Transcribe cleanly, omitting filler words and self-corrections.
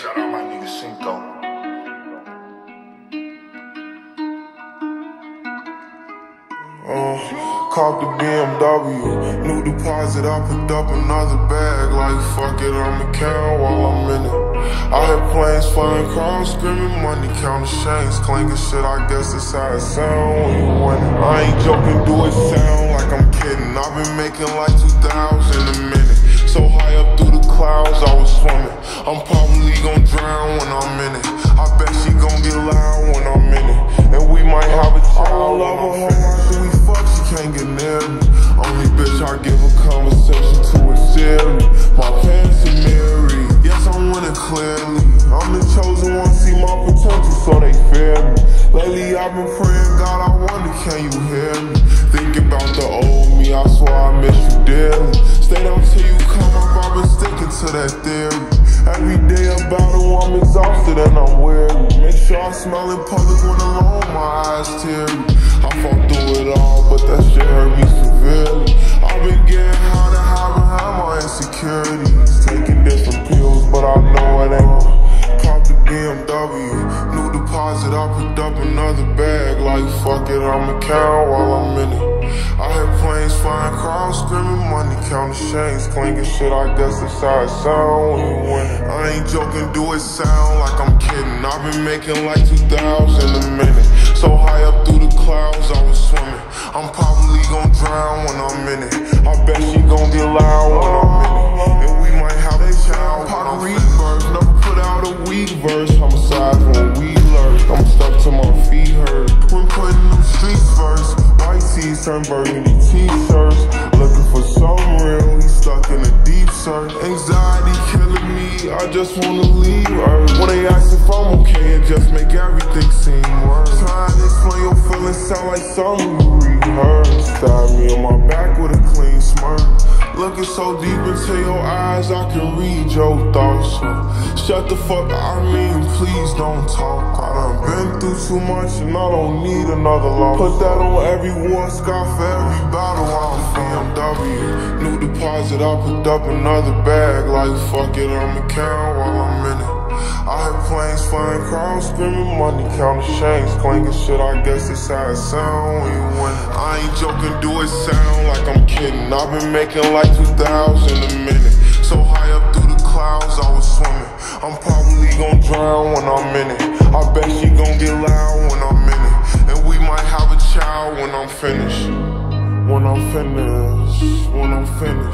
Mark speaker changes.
Speaker 1: Shout out my nigga Cinco.
Speaker 2: Caught the BMW, new deposit, I picked up another bag. Like fuck it, I'ma count while I'm in it. I hear planes flying, crowds screaming, money counting chains, clanking shit. I guess that's how it sound when you win it. I ain't joking, do it sound like I'm kidding. I've been making like 2,000 a minute. So high up through the clouds, I was swimming. I'm probably gon' drown when I'm in it. I bet she gon' get loud when I'm in it. And we might have a child. I love her whole after we fuck, she can't get near me. Only bitch I give a conversation to is Siri. My parents are married, yes I'm winning clearly. I'm the chosen one, see my potential so they fear me. Lately I've been praying, God I wonder can you hear me. Think about the old me, I swear I miss you dearly. Stay down till you come up, I've been sticking to that theory. Every day a battle, I'm exhausted and I'm weary. Make sure I smile in public when alone, my eyes teary. I fought through it all, but that shit hurt me severely. I've been getting high to hide behind my insecurities. Taking different pills, but I know it ain't. Caught the BMW, new deposit, I picked up another bag. Like fuck it, I'ma count while I'm in it. I hear planes flying, crowds screaming, money counting chains, clanking shit. I guess that's how it sound when you win it. I ain't joking, do it sound like I'm kidding. I've been making like 2,000 a minute. So high up through the clouds, I was swimming. I'm probably gon' drown when I'm in it. I bet she gon' get loud when I'm in it. And we might have a child. Pot reverse, never put out a weak verse. Homicides when we lurk. I'm stuck till my feet hurt. When putting them streets first. White tees turn burgundy t-shirts. Looking for something real, he's stuck in a deep search. Anxiety killing me, I just wanna leave her. When they ask if I'm okay, it just make everything seem worse. Trying to explain your feelings sound like something you rehearsed. Stab me on my back with a clean smirk. Looking so deep into your eyes, I can read your thoughts. So shut the fuck up, I mean, please don't talk. I done been through too much and I don't need another loss. Put that on every war scar for every battle. I'm BMW, new deposit, I picked up another bag. Like fuck it, I'ma count while I'm in it. I heard planes flying, crowds screaming, money counting chains, clanking shit. I guess that's how it sound when you win it. I ain't joking, do it sound like I'm kidding. I've been making like 2,000 a minute. So high up through the clouds, I was swimming. I'm probably gon' drown when I'm in it. I bet she gon' get loud when I'm in it. And we might have a child when I'm finished. When I'm finished.